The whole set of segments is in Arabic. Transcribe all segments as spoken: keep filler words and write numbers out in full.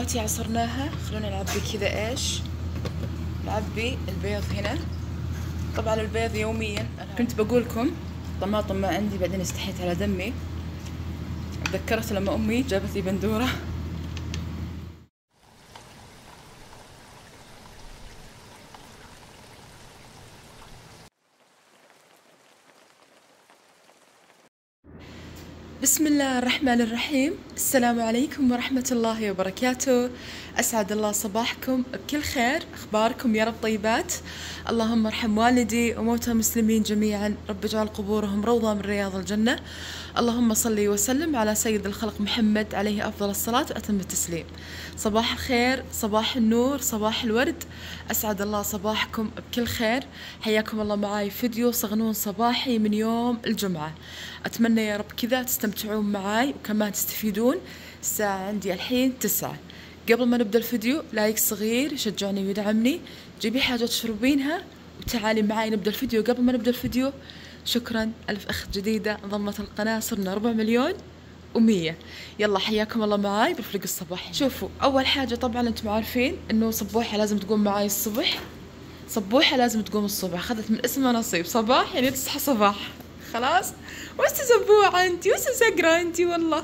دلوقتي عصرناها، خلونا نعبي كذا ايش، نعبي البيض هنا. طبعا البيض يوميا. أنا كنت بقولكم طماطم ما عندي، بعدين استحيت على دمي، تذكرت لما امي جابت لي بندوره. بسم الله الرحمن الرحيم. السلام عليكم ورحمة الله وبركاته. أسعد الله صباحكم بكل خير. أخباركم يا رب طيبات؟ اللهم ارحم والدي وموتى المسلمين جميعا، رب اجعل قبورهم روضة من رياض الجنة. اللهم صلي وسلم على سيد الخلق محمد عليه أفضل الصلاة وأتم التسليم. صباح الخير، صباح النور، صباح الورد. أسعد الله صباحكم بكل خير. حياكم الله معاي فيديو صغنون صباحي من يوم الجمعة. أتمنى يا رب كذا تستمتعون معاي وكمان تستفيدون. الساعة عندي الحين تسعة. قبل ما نبدأ الفيديو لايك صغير يشجعني ويدعمني، جيبي حاجة تشربينها وتعالي معاي نبدأ الفيديو. قبل ما نبدأ الفيديو شكرا ألف أخت جديدة انضمت القناة، صرنا ربع مليون ومية. يلا حياكم الله معاي بالفريق الصباحي. شوفوا، أول حاجة طبعا أنتم عارفين إنه صبوحة لازم تقوم معاي الصبح. صبوحة لازم تقوم الصبح، أخذت من اسمها نصيب. صباح يعني تصحى صباح. خلاص، وش سبوعة انتي، وش سقرة انتي والله.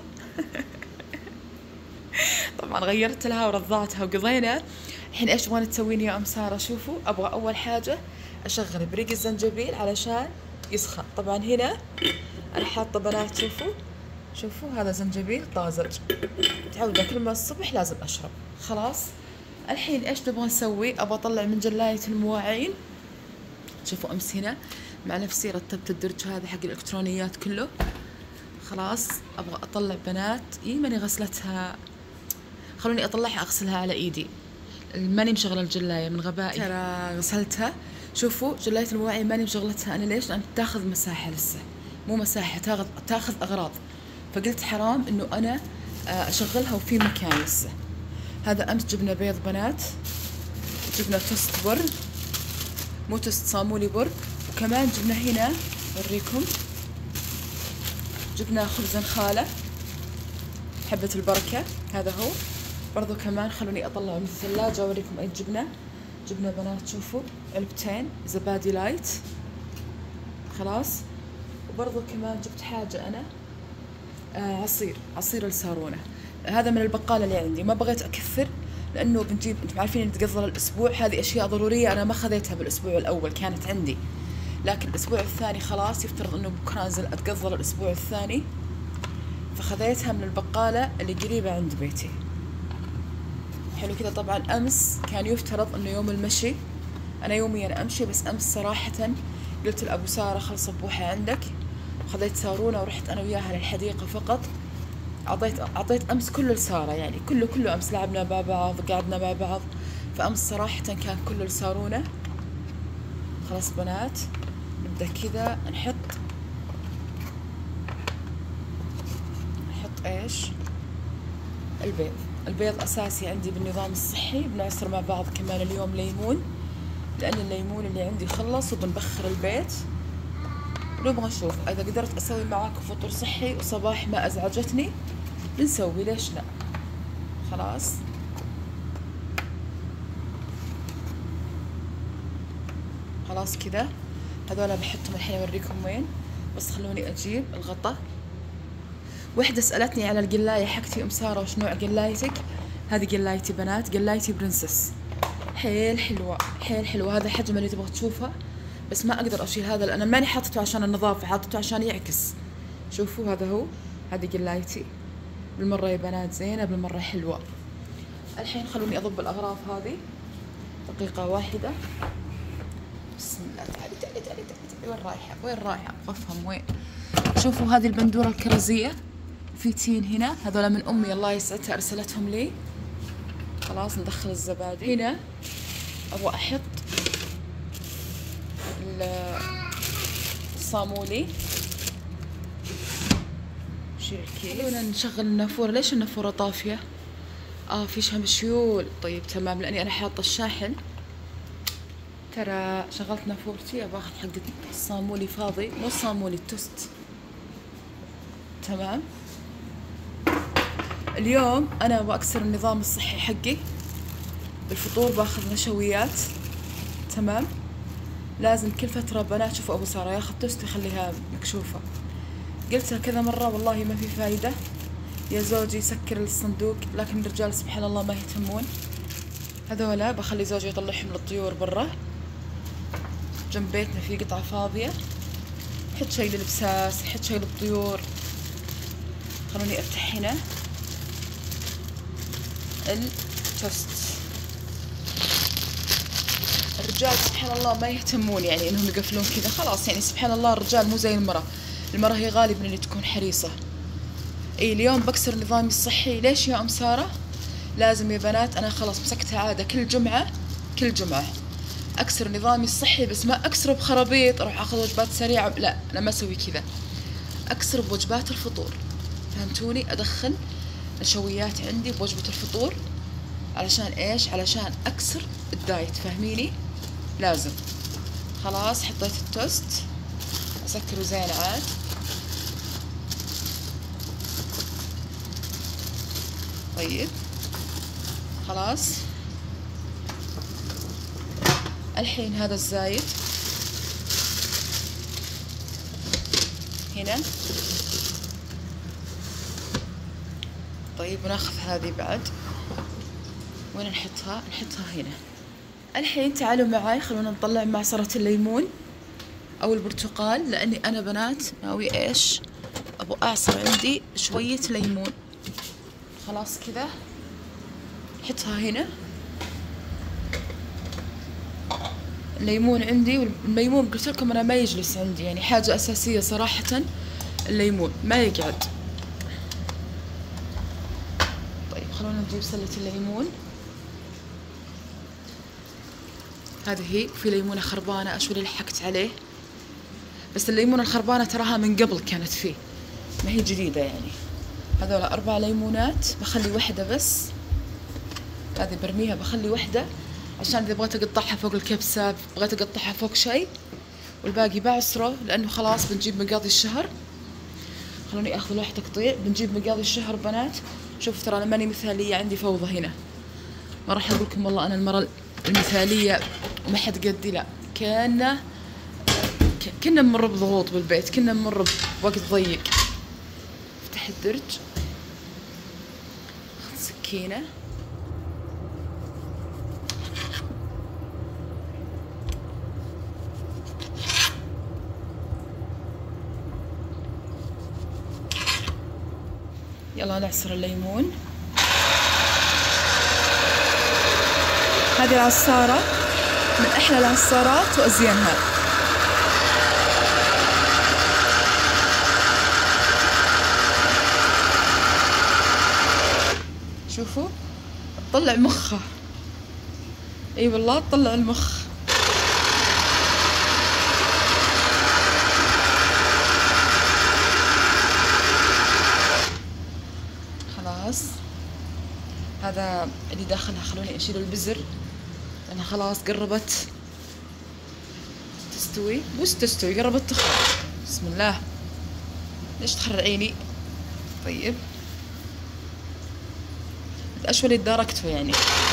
طبعا غيرت لها ورضعتها وقضينا. الحين ايش تبغون تسوين يا ام ساره؟ شوفوا، ابغى اول حاجه اشغل بريق الزنجبيل علشان يسخن. طبعا هنا انا حاطه بنات، شوفوا شوفوا هذا زنجبيل طازج، متعوده كل ما الصبح لازم اشرب. خلاص، الحين ايش نبغى نسوي؟ ابغى اطلع من جلايه المواعين. شوفوا امس هنا مع نفسي رتبت الدرج هذا حق الالكترونيات كله. خلاص ابغى اطلع بنات، اي ماني غسلتها، خلوني اطلعها اغسلها على ايدي، ماني مشغله الجلايه من غبائي، ترى غسلتها. شوفوا جلايه المواعين ماني مشغلتها انا، ليش؟ لان تاخذ مساحه لسه، مو مساحه، تاخذ تاخذ اغراض، فقلت حرام انه انا اشغلها وفي مكان لسه. هذا امس جبنا بيض بنات، جبنا توست بر، مو توست صامولي بر، وكمان جبنا هنا اوريكم، جبنا خبز خالة حبة البركة، هذا هو برضو. كمان خلوني اطلعه من الثلاجة اوريكم ايش جبنا. جبنا بنات شوفوا علبتين زبادي لايت. خلاص، وبرضو كمان جبت حاجة انا، آه عصير عصير السارونة، هذا من البقالة اللي عندي. ما بغيت اكثر لانه بنجيب، انتم عارفين نتقضى الاسبوع، هذه اشياء ضرورية انا ما خذيتها بالاسبوع الاول، كانت عندي، لكن الاسبوع الثاني خلاص يفترض انه بكره انزل اتقضى الاسبوع الثاني، فخذيتها من البقالة اللي قريبة عند بيتي. حلو كذا. طبعا امس كان يفترض انه يوم المشي، انا يوميا امشي، بس امس صراحة قلت لابو سارة خل صبوحة عندك، خذيت سارونة ورحت انا وياها للحديقة فقط. اعطيت اعطيت امس كله لسارة، يعني كله كله امس لعبنا مع بعض، قعدنا مع بعض، فامس صراحة كان كله لسارونة. خلاص بنات، نبدأ كذا نحط نحط ايش؟ البيض. البيض اساسي عندي بالنظام الصحي. بنعصر مع بعض كمان اليوم ليمون، لان الليمون اللي عندي خلص، وبنبخر البيت. ونبغى نشوف اذا قدرت اسوي معاكم فطور صحي وصباح ما ازعجتني بنسوي، ليش لا؟ خلاص، خلاص كذا. هذولا بحطهم الحين اوريكم وين، بس خلوني اجيب الغطا. وحده سالتني على القلايه حقتي، ام ساره وش نوع قلايتك؟ هذه قلايتي بنات، قلايتي برنسس، حيل حلوه حيل حلوه. هذا الحجم اللي تبغى تشوفه، بس ما اقدر اشيل هذا لان ماني حاطته عشان النظافه، حاطته عشان يعكس. شوفوا هذا هو، هذه قلايتي بالمره يا بنات، زينه بالمره حلوه. الحين خلوني اضب الاغراض هذه دقيقه واحده. بسم الله، تعالي تعالي تعالي تعالي. وين رايحة؟ وين رايحة؟ أفهم وين. شوفوا هذه البندورة الكرزية، في تين هنا، هذولا من أمي الله يسعدها أرسلتهم لي. خلاص ندخل الزبادي هنا. أبغى أحط الصامولي، شيل الكيس. خلونا نشغل النافورة. ليش النافورة طافية؟ آه في شمشيول. طيب تمام، لأني أنا حاطة الشاحن. ترى شغلت نافورتي، ابغى اخذ حق الصامولي فاضي، مو الصامولي التوست. تمام، اليوم أنا بأكسر النظام الصحي حقي. بالفطور باخذ نشويات، تمام. لازم كل فترة بنات شوفوا أبو سارة ياخذ توست يخليها مكشوفة. قلتها كذا مرة والله ما في فايدة. يا زوجي سكر الصندوق، لكن الرجال سبحان الله ما يهتمون. هذولا بخلي زوجي يطلعهم للطيور برا. جنب بيتنا في قطعة فاضية، حط شي للبساس، حط شي للطيور. خلوني افتح هنا التوست. الرجال سبحان الله ما يهتمون يعني انهم يقفلون كذا، خلاص يعني سبحان الله الرجال مو زي المرأة. المرأة هي غالبا اللي تكون حريصة. اي اليوم بكسر نظامي الصحي. ليش يا ام سارة؟ لازم يا بنات، انا خلاص مسكتها عادة كل جمعة كل جمعة اكسر نظامي الصحي، بس ما اكسره بخرابيط اروح اخذ وجبات سريعة، لا انا ما اسوي كذا. اكسر بوجبات الفطور، فهمتوني؟ ادخل نشويات عندي بوجبة الفطور. علشان ايش؟ علشان اكسر الدايت، فاهميني؟ لازم. خلاص حطيت التوست، اسكره زين عاد. طيب خلاص. الحين هذا الزايد هنا. طيب وناخذ هذه بعد. وين نحطها؟ نحطها هنا. الحين تعالوا معاي خلونا نطلع معصرة الليمون او البرتقال، لاني انا بنات ناوي ايش؟ ابو اعصر عندي شوية ليمون. خلاص كذا نحطها هنا. الليمون عندي، والليمون قلت لكم انا ما يجلس عندي، يعني حاجة اساسية صراحة الليمون ما يقعد. طيب خلونا نجيب سلة الليمون. هذه هي. في ليمونة خربانة اشو اللي لحقت عليه، بس الليمونة الخربانة تراها من قبل كانت فيه، ما هي جديدة يعني. هذول أربع ليمونات، بخلي واحدة بس، هذه برميها بخلي واحدة عشان إذا بغيت أقطعها فوق الكبسة، بغيت أقطعها فوق شيء، والباقي بعصره لأنه خلاص بنجيب مقاضي الشهر. خلوني آخذ واحد تقطيع. بنجيب مقاضي الشهر بنات. شوف ترى أنا ماني مثالية، عندي فوضى هنا. ما راح أقول لكم والله أنا المرة المثالية وما حد قدي، لا. كنا كنا نمر بضغوط بالبيت، كنا نمر بوقت ضيق. افتح الدرج، خذ سكينة. يلا نعصر الليمون. هذه العصارة من أحلى العصارات وأزينها. شوفوا تطلع مخه. اي والله تطلع المخ. خلاص هذا اللي داخلها. خلوني اشيل البزر لانها خلاص قربت تستوي. بس تستوي، قربت تخرج. بسم الله. ليش تخرعيني؟ طيب اشو اللي تداركته يعني.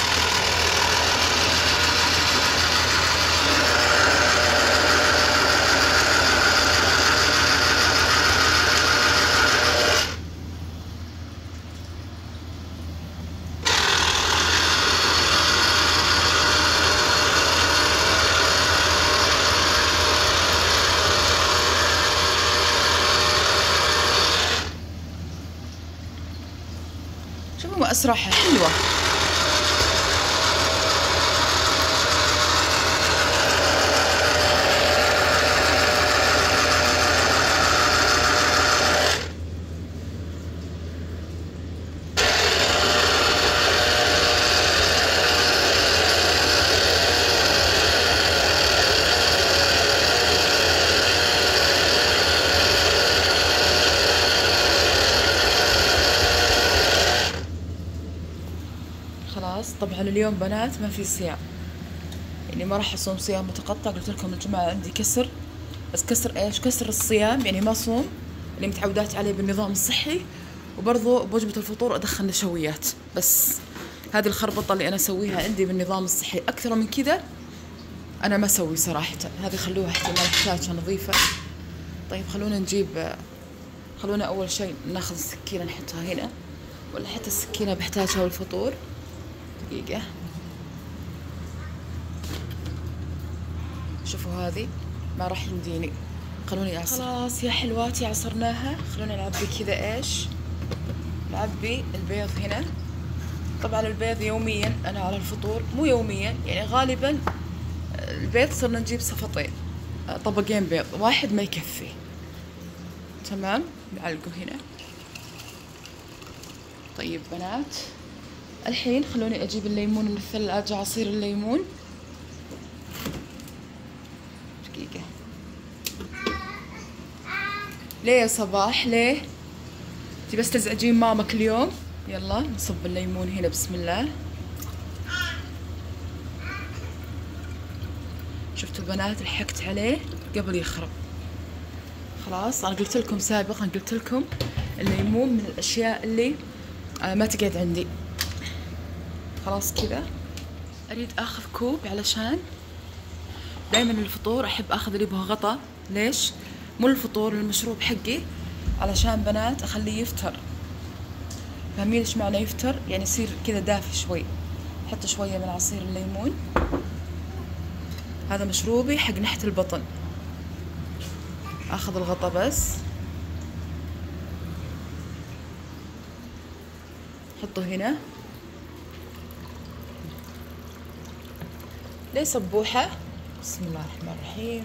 شوفوا أسرعها حلوة. خلاص طبعا اليوم بنات ما في صيام، يعني ما راح اصوم صيام متقطع. قلت لكم الجمعة عندي كسر، بس كسر ايش؟ كسر الصيام يعني ما صوم اللي متعودات عليه بالنظام الصحي، وبرضو بوجبة الفطور أدخل نشويات. بس هذه الخربطة اللي أنا أسويها عندي بالنظام الصحي، أكثر من كذا أنا ما أسوي صراحة. هذه خلوها احتمال أحتاجها نظيفة. طيب خلونا نجيب، خلونا أول شيء ناخذ السكينة نحطها هنا، ولا حتى السكينة بحتاجها والفطور. دقيقة، شوفوا هذه ما راح يمديني، خلوني أعصر. خلاص يا حلواتي عصرناها. خلونا نعبي كذا إيش، نعبي البيض هنا. طبعا البيض يوميا أنا على الفطور، مو يوميا يعني غالبا البيض صرنا نجيب صفطين، طبقين بيض، واحد ما يكفي. تمام، نعلقه هنا. طيب بنات، الحين خلوني أجيب الليمون من الثلاجة، عصير الليمون. دقيقة، ليه يا صباح ليه؟ انتي بس تزعجين ماما كل يوم؟ يلا نصب الليمون هنا بسم الله. شفتوا بنات لحقت عليه قبل يخرب. خلاص أنا قلت لكم سابقا، قلت لكم الليمون من الأشياء اللي ما تقعد عندي. خلاص كذا. أريد أخذ كوب، علشان دايما الفطور أحب أخذ اللي يبغى غطا. ليش؟ مو الفطور، المشروب حقي، علشان بنات أخليه يفتر. فاهمين إيش معنى يفتر؟ يعني يصير كذا دافي شوي. أحط شوية من عصير الليمون. هذا مشروبي حق نحت البطن. أخذ الغطا بس، حطه هنا. ليه سبوحة؟ بسم الله الرحمن الرحيم.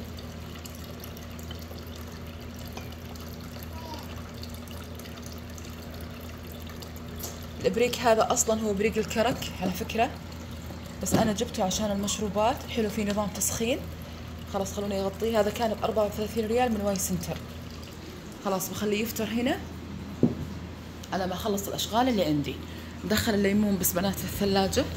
الابريق هذا اصلا هو بريق الكرك على فكرة، بس انا جبته عشان المشروبات، حلو في نظام تسخين. خلاص خلوني اغطيه. هذا كان ب أربعة وثلاثين ريال من واي سنتر. خلاص بخليه يفتر هنا على ما اخلص الاشغال اللي عندي. ندخل الليمون بس بنات الثلاجة.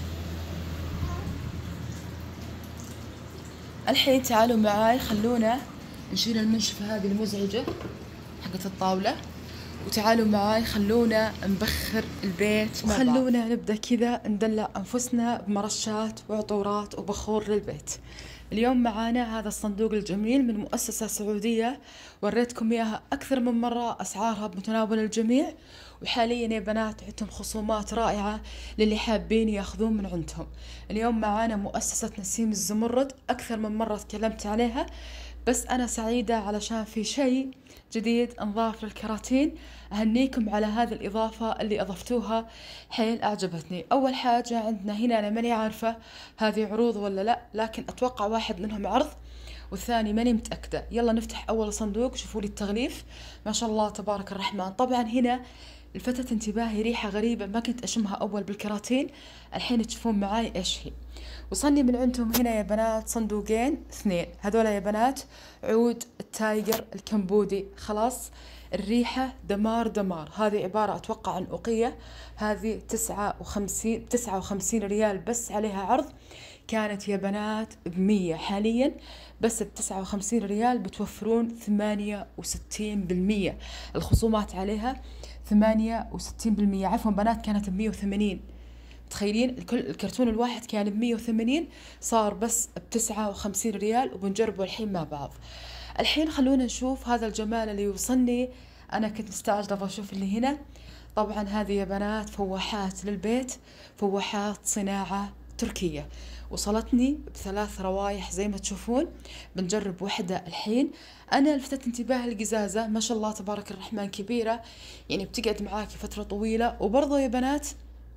الحين تعالوا معاي، خلونا نشيل المنشفة هذه المزعجة حقت الطاولة، وتعالوا معاي خلونا نبخر البيت مع بعض. خلونا نبدأ كذا ندلع أنفسنا بمرشات وعطورات وبخور للبيت. اليوم معانا هذا الصندوق الجميل من مؤسسة سعودية، وريتكم إياها أكثر من مرة، أسعارها بمتناول الجميع، وحاليا يا بنات عندهم خصومات رائعة للي حابين ياخذون من عندهم. اليوم معانا مؤسسة نسيم الزمرد، أكثر من مرة تكلمت عليها، بس أنا سعيدة علشان في شيء جديد انضاف للكراتين. أهنيكم على هذه الإضافة اللي أضفتوها، حيل أعجبتني. أول حاجة عندنا هنا، أنا ماني عارفة هذه عروض ولا لا، لكن أتوقع واحد منهم عرض والثاني ماني متأكدة. يلا نفتح أول صندوق، شوفوا لي التغليف، ما شاء الله تبارك الرحمن. طبعا هنا لفتت انتباهي ريحة غريبة ما كنت أشمها أول بالكراتين، الحين تشوفون معاي إيش هي. وصلني من عندهم هنا يا بنات صندوقين اثنين، هذولا يا بنات عود التايجر الكمبودي. خلاص الريحة دمار دمار. هذه عبارة أتوقع عن أوقية، هذه تسعة وخمسين تسعة وخمسين ريال بس، عليها عرض كانت يا بنات بمية، حاليا بس بتسعة وخمسين ريال بتوفرون ثمانية وستين بالمية. الخصومات عليها ثمانية وستين بالمية، عفوا بنات كانت بمية وثمانين. تخيلين الكل الكرتون الواحد كان بمية وثمانين، صار بس بتسعة وخمسين ريال، وبنجربه الحين مع بعض. الحين خلونا نشوف هذا الجمال اللي يوصلني. أنا كنت مستعجلة أشوف اللي هنا. طبعا هذه يا بنات فواحات للبيت، فواحات صناعة تركية، وصلتني بثلاث روايح زي ما تشوفون. بنجرب وحدة الحين. أنا لفتت انتباه القزازة، ما شاء الله تبارك الرحمن كبيرة، يعني بتقعد معاكي فترة طويلة. وبرضه يا بنات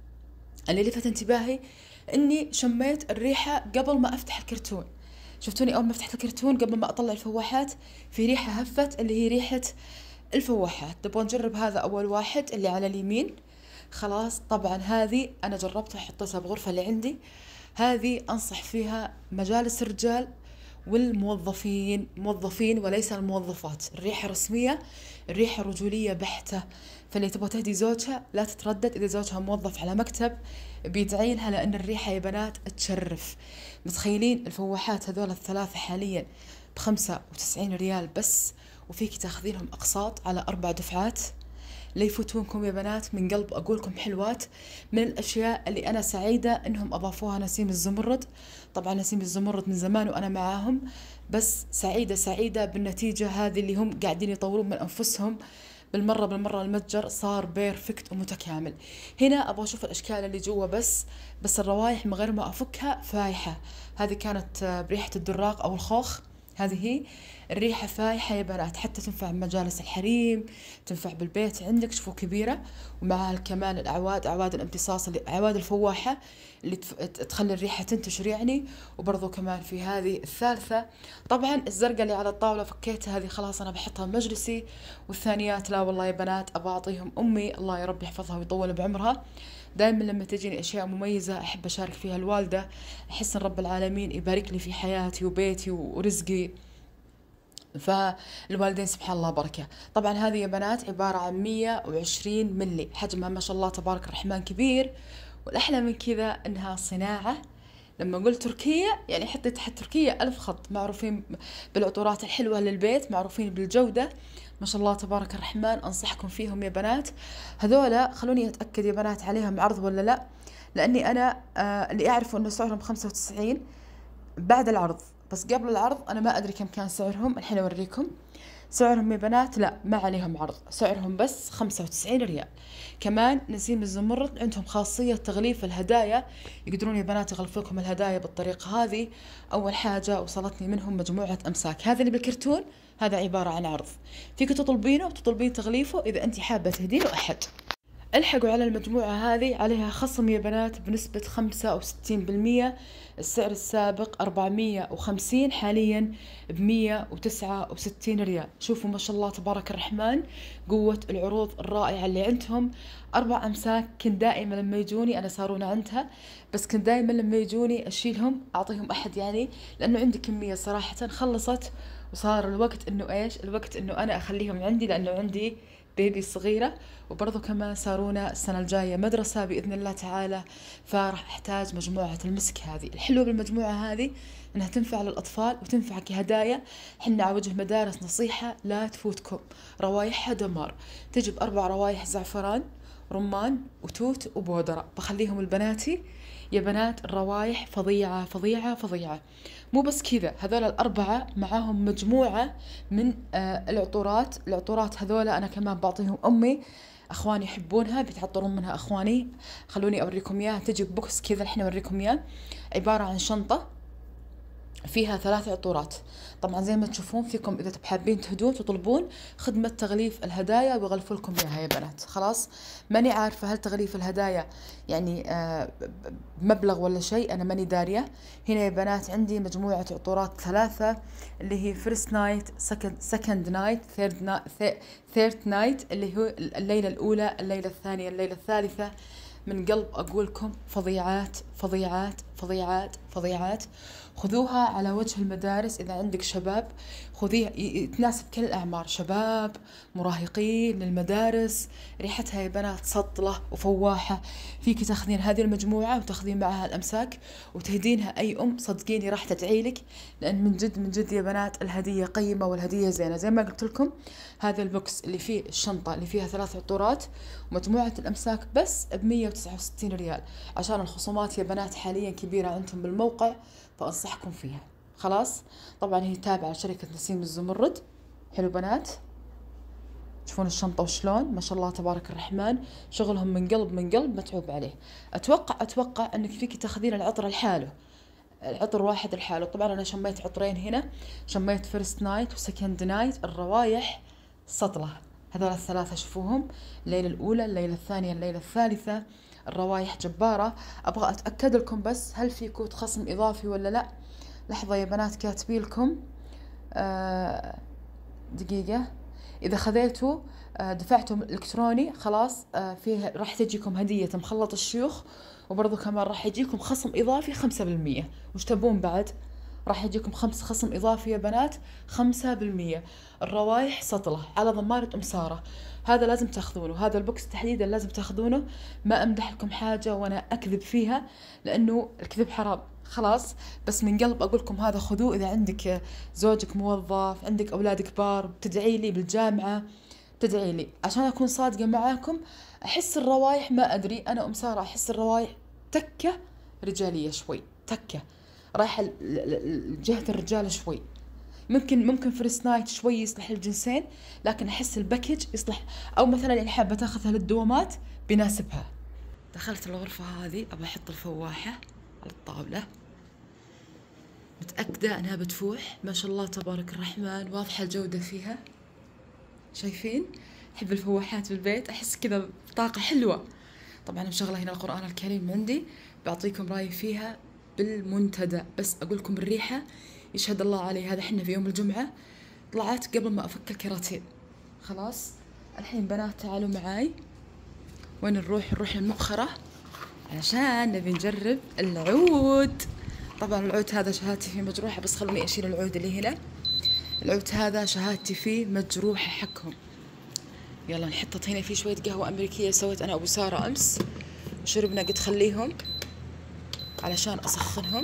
اللي لفت انتباهي اني شميت الريحة قبل ما افتح الكرتون. شفتوني اول ما فتحت الكرتون قبل ما اطلع الفواحات في ريحة هفت، اللي هي ريحة الفواحات. نبغى نجرب هذا اول واحد اللي على اليمين. خلاص طبعا هذه انا جربتها، حطيتها بغرفة اللي عندي. هذه انصح فيها مجالس الرجال والموظفين، موظفين وليس الموظفات. الريحة رسمية، الريحة رجولية بحتة. فاللي تبغى تهدي زوجها لا تتردد، إذا زوجها موظف على مكتب بيدعينها، لأن الريحة يا بنات تشرف. متخيلين الفواحات هذول الثلاثة حاليا بخمسة وتسعين ريال بس، وفيك تاخذينهم أقساط على أربع دفعات. لا يفوتونكم يا بنات، من قلب أقولكم حلوات. من الأشياء اللي أنا سعيدة إنهم أضافوها نسيم الزمرد. طبعا نسيم الزمرد من زمان وأنا معاهم، بس سعيدة سعيدة بالنتيجة هذه اللي هم قاعدين يطورون من أنفسهم. بالمرة بالمرة المتجر صار بيرفكت ومتكامل. هنا أبغى أشوف الأشكال اللي جوا، بس بس الروايح من غير ما أفكها فايحة. هذه كانت بريحة الدراق أو الخوخ، هذه هي الريحة فايحة يا بنات، حتى تنفع بمجالس الحريم، تنفع بالبيت عندك. شوفوا كبيرة، ومعها كمان الأعواد، أعواد الامتصاص، اللي أعواد الفواحة اللي تخلي الريحة تنتشر يعني. وبرضو كمان في هذه الثالثة. طبعا الزرقاء اللي على الطاولة فكيتها، هذه خلاص أنا بحطها بمجلسي. والثانيات لا والله يا بنات أبى أعطيهم أمي، الله يا رب يحفظها ويطول بعمرها. دائما لما تجيني أشياء مميزة أحب أشارك فيها الوالدة، أحس إن رب العالمين يبارك لي في حياتي وبيتي ورزقي، فالوالدين سبحان الله بركة. طبعا هذه يا بنات عبارة عن مية وعشرين ملي، حجمها ما شاء الله تبارك الرحمن كبير. والأحلى من كذا إنها صناعة. لما قلت تركيا يعني حطيت تحت تركيا ألف خط. معروفين بالعطورات الحلوة للبيت، معروفين بالجودة ما شاء الله تبارك الرحمن. أنصحكم فيهم يا بنات. هذولا خلوني أتأكد يا بنات عليهم عرض ولا لا، لأني أنا آه اللي أعرفه إنه سعرهم خمسة وتسعين بعد العرض، بس قبل العرض أنا ما أدري كم كان سعرهم. الحين أوريكم سعرهم يا بنات. لا ما عليهم عرض، سعرهم بس خمسة وتسعين ريال. كمان نسيم الزمرد عندهم خاصية تغليف الهدايا، يقدرون يا بنات يغلفوا لكم الهدايا بالطريقة هذه. أول حاجة وصلتني منهم مجموعة أمساك، هذا اللي بالكرتون هذا عبارة عن عرض، فيك تطلبينه وتطلبين تغليفه إذا أنت حابة تهدينه أحد. الحقوا على المجموعة هذه، عليها خصم يا بنات بنسبة خمسة وستين بالمية. السعر السابق أربعمية وخمسين، حاليا بمية وتسعة وستين ريال. شوفوا ما شاء الله تبارك الرحمن قوة العروض الرائعة اللي عندهم. أربع أمساك كنت دائما لما يجوني أنا سارونة عندها، بس كنت دائما لما يجوني أشيلهم أعطيهم أحد يعني، لأنه عندي كمية صراحة خلصت، وصار الوقت إنه إيش الوقت إنه أنا أخليهم عندي، لأنه عندي بيبي صغيرة. وبرضو كمان سارونا السنة الجاية مدرسة بإذن الله تعالى، فراح أحتاج مجموعة المسك هذه. الحلو بالمجموعة هذه أنها تنفع للأطفال وتنفع كهدايا. حنا على وجه مدارس نصيحة لا تفوتكم، روايحها دمار. تجي بأربع روايح زعفران، رمان، وتوت، وبودرة. بخليهم البناتي يا بنات. الروايح فظيعة فظيعة فظيعة. مو بس كذا، هذول الأربعة معاهم مجموعة من آه العطورات. العطورات هذولا أنا كمان بعطيهم أمي، أخواني يحبونها بيتعطرون منها أخواني. خلوني أوريكم إياها. تجي بوكس كذا، الحين أوريكم إياه. عبارة عن شنطة فيها ثلاث عطورات. طبعا زي ما تشوفون فيكم إذا حابين تهدون تطلبون خدمة تغليف الهدايا ويغلفوا لكم إياها يا بنات. خلاص ماني عارفة هل تغليف الهدايا يعني آه مبلغ ولا شيء، أنا ماني دارية. هنا يا بنات عندي مجموعة عطورات ثلاثة، اللي هي فيرست نايت، سكند نايت، ثيرد ثيرد نايت، اللي هو الليلة الأولى، الليلة الثانية، الليلة الثالثة. من قلب أقولكم فظيعات فظيعات فظيعات فظيعات. خذوها على وجه المدارس. إذا عندك شباب خذيها، يتناسب كل الأعمار، شباب، مراهقين، للمدارس. ريحتها يا بنات سطلة وفواحة. فيك تاخذين هذه المجموعة وتاخذين معها الأمساك وتهدينها أي أم، صدقيني راح تدعيلك، لأن من جد من جد يا بنات الهدية قيمة والهدية زينة. زي ما قلت لكم هذا البوكس اللي فيه الشنطة اللي فيها ثلاث عطورات ومجموعة الأمساك بس بمية وتسعة وستين ريال، عشان الخصومات يا بنات حاليا كبيرة عندهم بالموقع، فأنصحكم فيها. خلاص طبعا هي تابعة لشركة نسيم الزمرد. حلو بنات، تشوفون الشنطة وشلون ما شاء الله تبارك الرحمن. شغلهم من قلب من قلب متعوب عليه. أتوقع أتوقع أنك فيك تاخذين العطر لحاله، العطر واحد لحاله. طبعا أنا شميت عطرين هنا، شميت فيرست نايت وسكند نايت. الروايح سطلة هذول الثلاثة، شوفوهم، الليلة الأولى، الليلة الثانية، الليلة الثالثة. الروايح جبارة. أبغى أتأكد لكم بس هل في كود خصم إضافي ولا لا. لحظة يا بنات كاتبي لكم آه دقيقة. إذا خذيتوا آه دفعتوا إلكتروني خلاص آه فيه راح تجيكم هدية مخلط الشيوخ، وبرضو كمان راح يجيكم خصم إضافي خمسة بالمية. وش تبون بعد؟ راح يجيكم خمس خصم إضافي يا بنات خمسة بالمية. الروايح سطلة على ضمانة أم سارة. هذا لازم تاخذونه، هذا البوكس تحديدا لازم تاخذونه. ما أمدح لكم حاجة وأنا أكذب فيها، لأنه الكذب حرام. خلاص بس من قلب أقول لكم هذا خذوه. إذا عندك زوجك موظف، عندك أولاد كبار، بتدعي لي بالجامعة، تدعي لي عشان أكون صادقة معاكم. أحس الروايح ما أدري، أنا أم سارة أحس الروايح تكة رجالية شوي، تكة رايحة لجهة الرجال شوي. ممكن ممكن فريس نايت شوي يصلح للجنسين، لكن أحس الباكج يصلح، أو مثلا اللي حابة تاخذها للدوامات بيناسبها. دخلت الغرفة هذه أبى أحط الفواحة على الطاولة، متأكدة أنها بتفوح ما شاء الله تبارك الرحمن، واضحة الجودة فيها. شايفين؟ أحب الفواحات بالبيت، أحس كذا طاقة حلوة. طبعا مشغلة هنا القرآن الكريم عندي، بعطيكم رأيي فيها بالمنتدى، بس أقول لكم الريحة يشهد الله علي. هذا حنا في يوم الجمعة طلعت قبل ما أفك الكراتين. خلاص الحين بنات تعالوا معاي، وين نروح؟ نروح للمؤخرة علشان نبي نجرب العود. طبعا العود هذا شهادتي فيه مجروحة، بس خلوني أشيل العود اللي هنا. العود هذا شهادتي فيه مجروحة حقهم. يلا نحطت هنا فيه شوية قهوة أمريكية سويت أنا أبو سارة أمس وشربنا، قد خليهم علشان أسخنهم.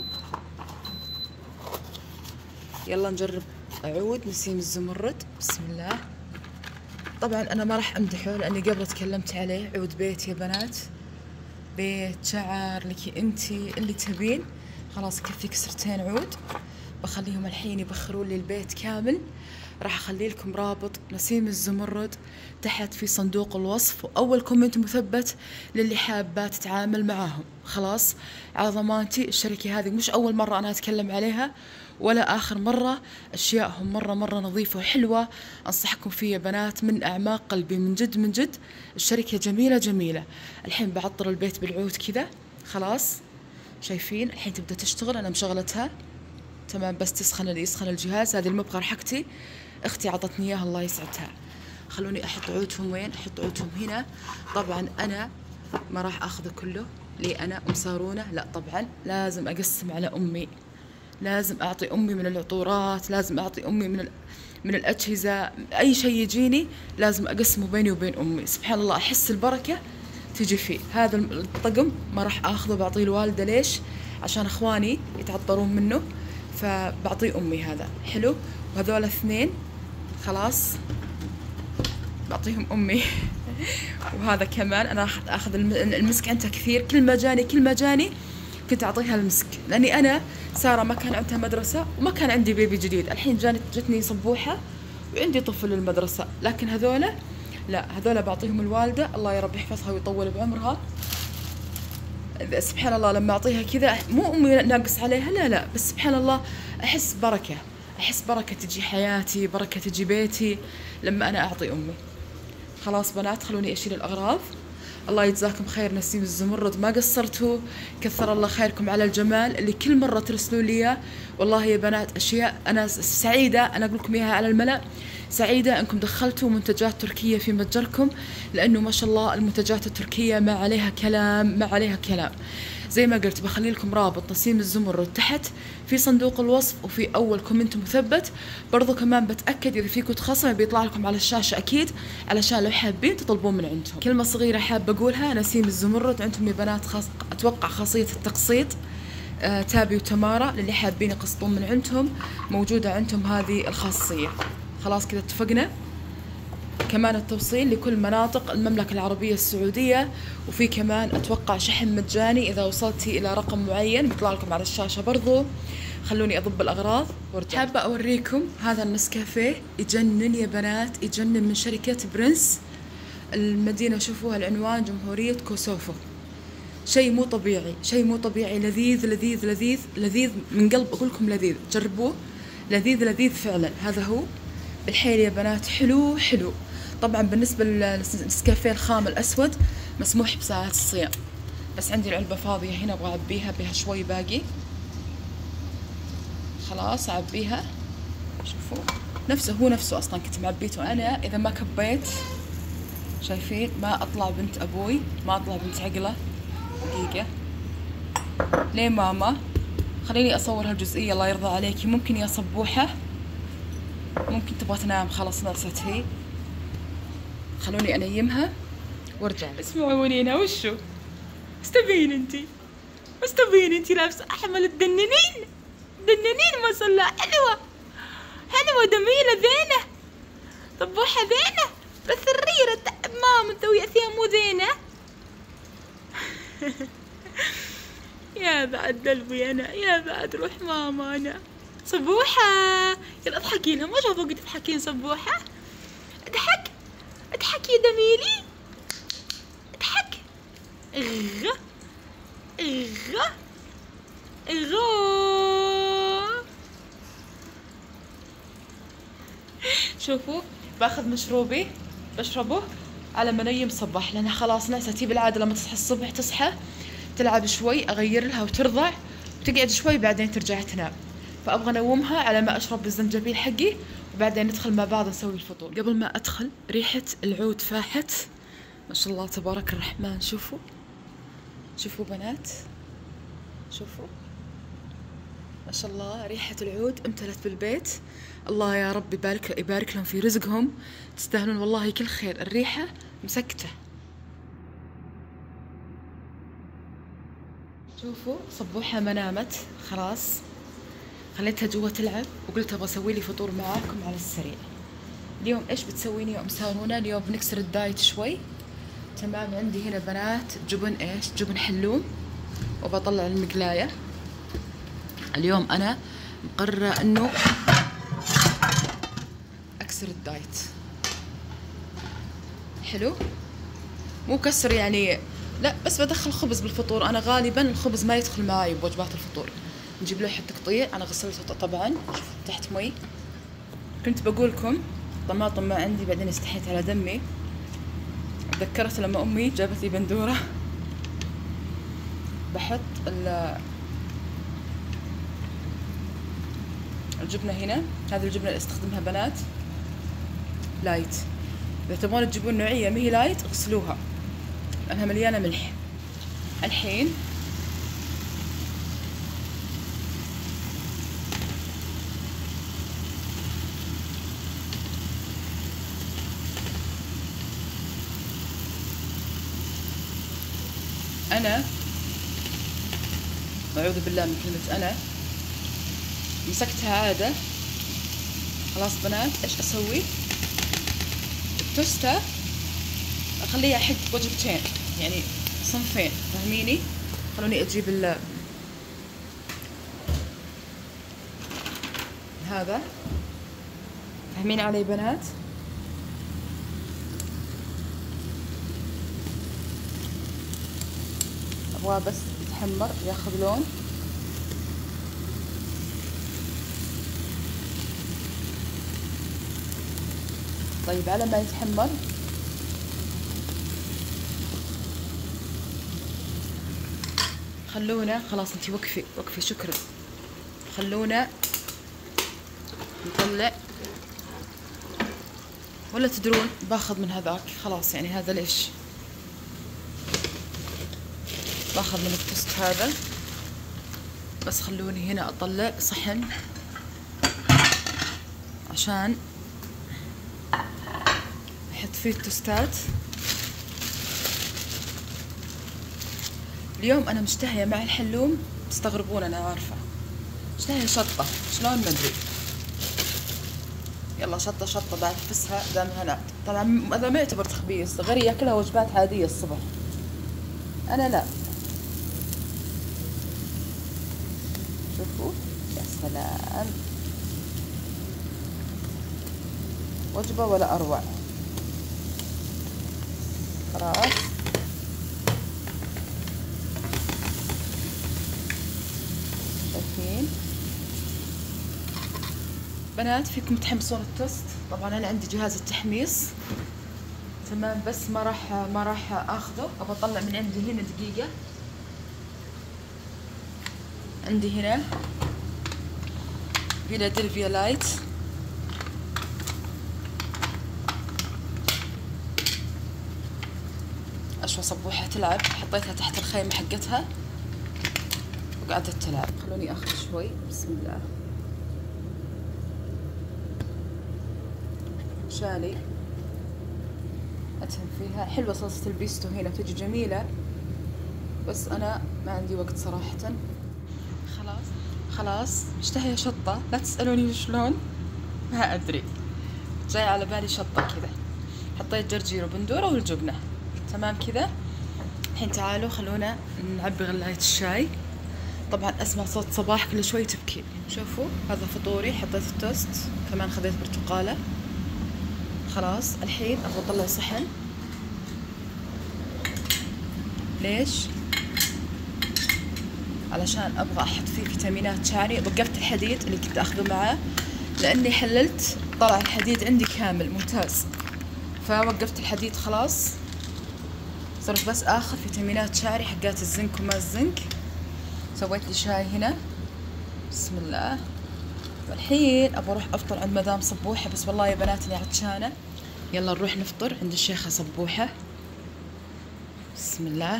يلا نجرب عود نسيم الزمرد، بسم الله. طبعا أنا ما راح أمدحه لأني قبل تكلمت عليه. عود بيت يا بنات، بيت شعر لك انتي اللي تبين. خلاص يكفيك سرتين عود، بخليهم الحين يبخرون لي البيت كامل. راح اخلي لكم رابط نسيم الزمرد تحت في صندوق الوصف، واول كومنت مثبت للي حابه تتعامل معاهم. خلاص على ضمانتي، الشركه هذه مش اول مره انا اتكلم عليها ولا اخر مره، اشياءهم مره مره نظيفه وحلوه. انصحكم فيه يا بنات من اعماق قلبي، من جد من جد الشركه جميله جميله. الحين بعطر البيت بالعود كذا. خلاص شايفين الحين تبدا تشتغل، انا مشغلتها تمام، بس تسخن اللي يسخن الجهاز. هذه المبخر حقتي اختي عطتني اياها الله يسعدها. خلوني احط عودهم وين؟ احط عودهم هنا. طبعا انا ما راح اخذه كله لي انا ام صارونه، لا طبعا لازم اقسم على امي، لازم اعطي امي من العطورات، لازم اعطي امي من من الاجهزه، اي شيء يجيني لازم اقسمه بيني وبين امي. سبحان الله احس البركه تجي فيه. هذا الطقم ما راح اخذه، بعطيه الوالده. ليش؟ عشان اخواني يتعطرون منه، فبعطيه امي. هذا حلو. وهذول اثنين خلاص بعطيهم امي. وهذا كمان انا اخذ المسك عندها كثير، كل ما جاني كل ما جاني كنت اعطيها المسك، لاني انا ساره ما كان عندها مدرسه وما كان عندي بيبي جديد. الحين جاني جتني صبوحه وعندي طفل للمدرسه، لكن هذولا لا، هذولا بعطيهم الوالده الله يا رب يحفظها ويطول بعمرها. سبحان الله لما اعطيها كذا، مو امي ناقص عليها، لا لا، بس سبحان الله احس بركه، احس بركه تجي حياتي، بركه تجي بيتي لما انا اعطي امي. خلاص بنات خلوني اشيل الاغراض. الله يجزاكم خير نسيم الزمرد، ما قصرتوا، كثر الله خيركم على الجمال اللي كل مره ترسلوا لي. والله يا بنات اشياء انا سعيده، انا اقول لكم اياها على الملأ، سعيده انكم دخلتوا منتجات تركيه في متجركم، لانه ما شاء الله المنتجات التركيه ما عليها كلام، ما عليها كلام. زي ما قلت بخلي لكم رابط نسيم الزمرد تحت في صندوق الوصف وفي اول كومنت مثبت. برضو كمان بتاكد اذا فيكم خصم بيطلع لكم على الشاشه اكيد، علشان لو حابين تطلبون من عندهم. كلمه صغيره حابه اقولها، نسيم الزمرد عندهم يا بنات خاص اتوقع خاصيه التقسيط. آه تابي وتمارا للي حابين يقسطون من عندهم موجوده عندهم هذه الخاصيه. خلاص كذا اتفقنا. كمان التوصيل لكل مناطق المملكة العربية السعودية، وفي كمان أتوقع شحن مجاني إذا وصلتي إلى رقم معين بيطلع لكم على الشاشة برضو. خلوني أضب الأغراض وارجع. حابة أوريكم هذا النسكافيه، يجنن يا بنات، يجنن، من شركة برنس المدينة. شوفوها العنوان جمهورية كوسوفو. شيء مو طبيعي، شيء مو طبيعي، لذيذ لذيذ لذيذ لذيذ من قلب، أقول لكم لذيذ، جربوه، لذيذ لذيذ فعلا. هذا هو بالحيل يا بنات، حلو حلو. طبعا بالنسبة للنسكافيه الخام الأسود مسموح بساعات الصيام، بس عندي العلبة فاضية هنا أبغى أعبيها بها شوي باقي. خلاص أعبيها، شوفوا نفسه هو نفسه أصلا كنت معبيته أنا. إذا ما كبيت شايفين ما أطلع بنت أبوي، ما أطلع بنت عقلة. دقيقة ليه ماما؟ خليني أصور هالجزئية الله يرضى عليكي. ممكن يا صبوحة، ممكن تبغى تنام، خلاص نرست هي، خلوني انيمها وارجع. اسمعوا ونينا، وشو استبين انتي؟ استبين انتي لابسه احمل الدنانين، دنانين ما صلى، حلوه حلوه جميله زينه، صبوحه زينه، بس الريرة تاع ماما تسوي فيها مو زينة. يا بعد قلبي انا، يا بعد روح ماما انا. صبوحة يلا اضحكي لهم، ما شافوك تضحكين صبوحة؟ اضحك اضحك يا دميلي اضحك. اغ اغ اغ. شوفوا باخذ مشروبي بشربه على ما نيم صباح، لانها خلاص نعستي بالعاده لما تصحى الصبح تصحى تلعب شوي، اغير لها وترضع وتقعد شوي بعدين ترجع تنام، فابغى انومها على ما اشرب الزنجبيل حقي وبعدين ندخل مع بعض نسوي الفطور. قبل ما ادخل ريحه العود فاحت ما شاء الله تبارك الرحمن. شوفوا شوفوا بنات، شوفوا ما شاء الله ريحة العود امتلت بالبيت. الله يا رب يبارك يبارك لهم في رزقهم، تستاهلون والله كل خير. الريحة مسكتة. شوفوا صبوحة ما نامت خلاص، خليتها جوا تلعب وقلت ابغى اسوي لي فطور معاكم على السريع. اليوم ايش بتسويني يا ام سارونة؟ اليوم بنكسر الدايت شوي. تمام، عندي هنا بنات جبن ايش؟ جبن حلوم، وبطلع المقلاية. اليوم انا مقررة انه اكسر الدايت. حلو، مو كسر يعني لا، بس بدخل خبز بالفطور. انا غالبا الخبز ما يدخل معاي بوجبات الفطور. نجيب له حتى تقطيع، انا غسلته طبعا تحت مي. كنت بقولكم طماطم ما عندي، بعدين استحيت على دمي. تذكرت لما امي جابت لي بندوره بحط الجبنه هنا. هذه الجبنه اللي استخدمها بنات لايت. اذا تبغون تجيبون نوعيه مهي لايت اغسلوها لانها مليانه ملح. الحين انا اعوذ بالله من كلمه انا، مسكتها عاده. خلاص بنات ايش اسوي؟ التوستة اخليها حق وجبتين، يعني صنفين، فاهميني؟ خلوني اجيب ال هذا، فاهمين علي بنات؟ ابغاه بس يتحمر ياخذ لون. طيب على ما يتحمر خلونا، خلاص انتي وقفي وقفي شكرا. خلونا نطلع، ولا تدرون باخذ من هذاك خلاص، يعني هذا ليش باخذ من التوست هذا. بس خلوني هنا اطلع صحن عشان احط فيه التوستات. اليوم انا مشتهيه مع الحلوم، تستغربون انا عارفه، مشتهيه شطه شلون ما ادري. يلا شطه شطه بعد فسها دام هنا. طبعا هذا ما يعتبر تخبيص، غيري ياكلها وجبات عاديه الصبح، انا لا. شوفوا يا سلام، وجبه ولا اروع. خلاص شايفين بنات؟ فيكم تحمصون التوست. طبعا انا عندي جهاز التحميص تمام، بس ما راح ما راح اخذه. ابى اطلع من عندي هنا دقيقه. عندي هنا فيلادلفيا لايت، اشوى صبوحة تلعب، حطيتها تحت الخيمة حقتها وقعدت تلعب. خلوني اخذ شوي، بسم الله. شالي اتهم فيها. حلوة صلصة البيستو هنا تجي جميلة، بس انا ما عندي وقت صراحة. خلاص خلاص مشتهية شطة، لا تسألوني شلون ما ادري، جاي على بالي شطة كذا. حطيت جرجير وبندورة والجبنة. تمام كذا. الحين تعالوا خلونا نعبي غلاية الشاي. طبعا اسمع صوت صباح كل شوي تبكي. شوفوا هذا فطوري، حطيت التوست، كمان خذيت برتقالة. خلاص الحين ابغى اطلع صحن. ليش؟ علشان ابغى احط فيه فيتامينات شعري. وقفت الحديد اللي كنت اخذه معاه لاني حللت طلع الحديد عندي كامل ممتاز، فوقفت الحديد خلاص. صرت بس اخذ فيتامينات شعري حقات الزنك وما الزنك. سويت لي شاي هنا، بسم الله. والحين ابغى اروح افطر عند مدام صبوحة، بس والله يا بنات اني عطشانة. يلا نروح نفطر عند الشيخة صبوحة. بسم الله.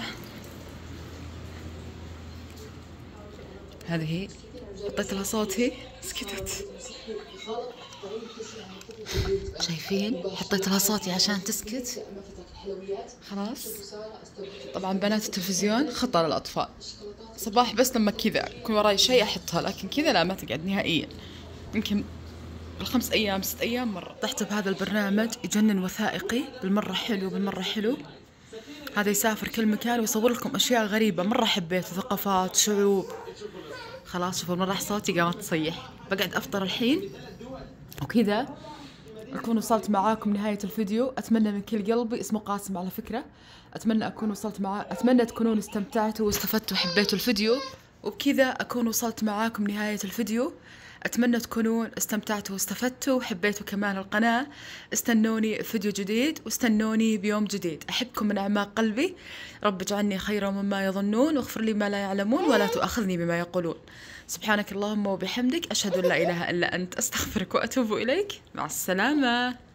هذه هي، حطيت لها صوت، هي سكتت. شايفين؟ حطيت لها صوتي عشان تسكت. خلاص. طبعا بنات التلفزيون خطر الأطفال. صباح بس لما كذا يكون وراي شيء أحطها، لكن كذا لا، ما تقعد نهائيا. يمكن بالخمس أيام ست أيام مرة. طحت بهذا البرنامج يجنن، وثائقي بالمرة حلو، بالمرة حلو. هذا يسافر كل مكان ويصور لكم أشياء غريبة مرة حبيته، ثقافات، شعوب. خلاص شوفوا مرة صوتي قامت تصيح. بقعد أفطر الحين وكذا. أكون وصلت معاكم نهاية الفيديو. أتمنى من كل قلبي، اسمه قاسم على فكرة، أتمنى أكون وصلت معا أتمنى تكونون استمتعتوا واستفدتوا وحبيتوا الفيديو. وبكذا أكون وصلت معاكم نهاية الفيديو. أتمنى تكونون استمتعتوا واستفدتوا وحبيتوا كمان القناة. استنوني فيديو جديد واستنوني بيوم جديد. أحبكم من أعماق قلبي. رب اجعلني خيرا مما يظنون، واغفر لي ما لا يعلمون، ولا تؤاخذني بما يقولون. سبحانك اللهم وبحمدك، أشهد أن لا إله إلا أنت، أستغفرك وأتوب إليك. مع السلامة.